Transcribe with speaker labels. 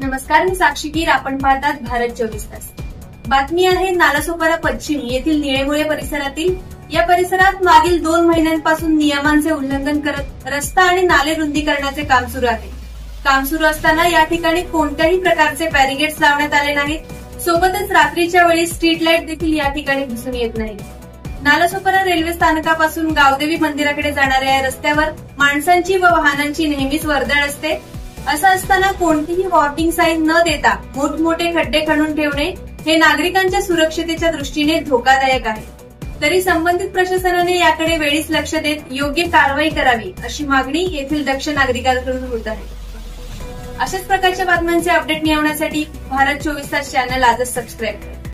Speaker 1: नमस्कार, मी साक्षी कीर. आपण पाहतात भारत 24 तास. बातमी आहे नालासोपारा पश्चिम येथील निळेमुळे परिसरातील. या परिसरात मागील 2 महिन्यांपासून नियमांचे उल्लंघन करत रस्ता आणि नाले रुंदीकरणाचे काम सुरू आहे. काम सुरू असताना या ठिकाणी कोणत्याही प्रकारचे बॅरिगेड्स लावण्यात आले नाहीत. सोबतच रात्रीच्या वेळी स्ट्रीट लाईट देखील या ठिकाणी दिसून येत नाही. नालासोपारा रेल्वे स्थानकापासून गावदेवी मंदिराकडे जाणाऱ्या या रस्त्यावर माणसांची व वाहनांची नेहमीच वर्दळ असते. असं असताना कोणतीही वॉर्निंग साईन न देता मोठमोठे खड्डे खणून ठेवणे हे नागरिकांच्या सुरक्षितेच्या दृष्टीने धोकादायक आहे. तरी संबंधित प्रशासनाने याकडे वेळीच लक्ष देत योग्य कारवाई करावी अशी मागणी येथील दक्ष नागरिकांकडून होत आहे. अशाच प्रकारच्या बातम्यांचे अपडेट मिळवण्यासाठी भारत 24 तास चॅनल आजच सबस्क्राईब करा.